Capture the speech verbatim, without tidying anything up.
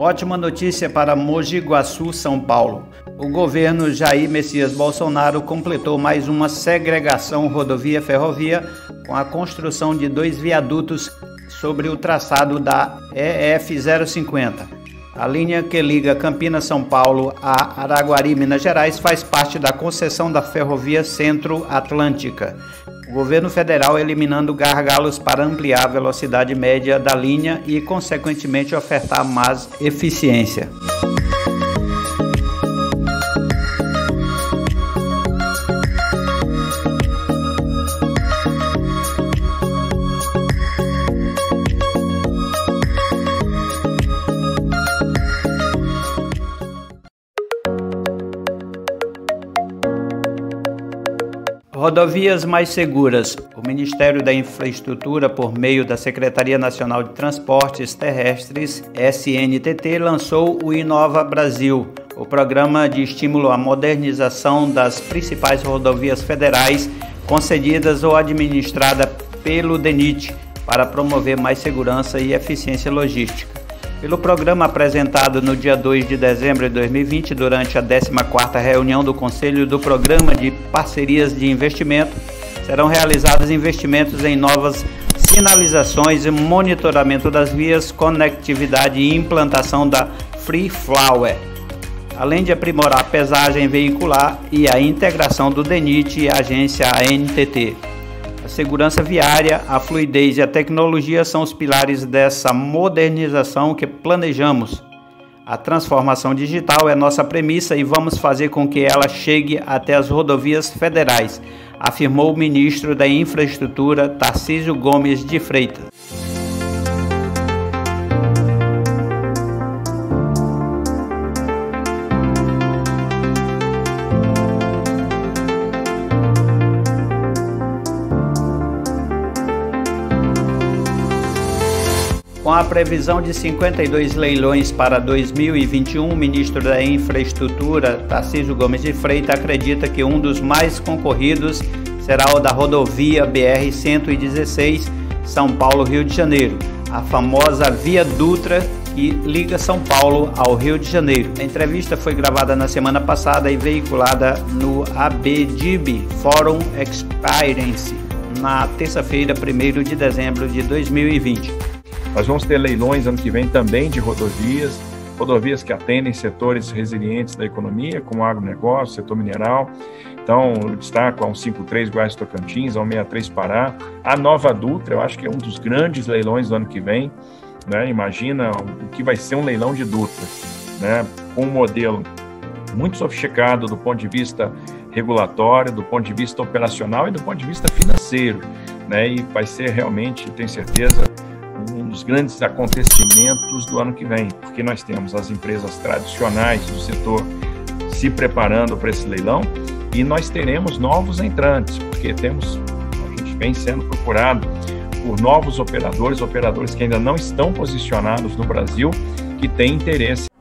Ótima notícia para Mogi Guaçu, São Paulo. O governo Jair Messias Bolsonaro completou mais uma segregação rodovia-ferrovia com a construção de dois viadutos sobre o traçado da E F zero cinquenta. A linha que liga Campinas, São Paulo a Araguari, Minas Gerais, faz parte da concessão da Ferrovia Centro-Atlântica. O governo federal eliminando gargalos para ampliar a velocidade média da linha e, consequentemente, ofertar mais eficiência. Rodovias mais seguras. O Ministério da Infraestrutura, por meio da Secretaria Nacional de Transportes Terrestres, S N T T, lançou o Inova Brasil, o programa de estímulo à modernização das principais rodovias federais concedidas ou administradas pelo DENIT, para promover mais segurança e eficiência logística. Pelo programa apresentado no dia dois de dezembro de dois mil e vinte, durante a décima quarta reunião do Conselho do Programa de Parcerias de Investimento, serão realizados investimentos em novas sinalizações e monitoramento das vias, conectividade e implantação da Free Flower, além de aprimorar a pesagem veicular e a integração do DENIT e a agência A N T T. A segurança viária, a fluidez e a tecnologia são os pilares dessa modernização que planejamos. A transformação digital é nossa premissa e vamos fazer com que ela chegue até as rodovias federais, afirmou o ministro da Infraestrutura, Tarcísio Gomes de Freitas. Com a previsão de cinquenta e dois leilões para dois mil e vinte e um, o ministro da Infraestrutura, Tarcísio Gomes de Freitas, acredita que um dos mais concorridos será o da rodovia B R cento e dezesseis, São Paulo-Rio de Janeiro, a famosa Via Dutra que liga São Paulo ao Rio de Janeiro. A entrevista foi gravada na semana passada e veiculada no A B D I B Forum Experience na terça-feira, primeiro de dezembro de dois mil e vinte. Nós vamos ter leilões ano que vem também de rodovias, rodovias que atendem setores resilientes da economia, como o agronegócio, setor mineral. Então, eu destaco a cento e cinquenta e três Goiás Tocantins, a cento e sessenta e três Pará. A Nova Dutra, eu acho que é um dos grandes leilões do ano que vem, né? Imagina o que vai ser um leilão de Dutra, né? Com um modelo muito sofisticado do ponto de vista regulatório, do ponto de vista operacional e do ponto de vista financeiro, né? E vai ser realmente, tenho certeza, um dos grandes acontecimentos do ano que vem, porque nós temos as empresas tradicionais do setor se preparando para esse leilão e nós teremos novos entrantes, porque temos, a gente vem sendo procurado por novos operadores, operadores que ainda não estão posicionados no Brasil, que têm interesse.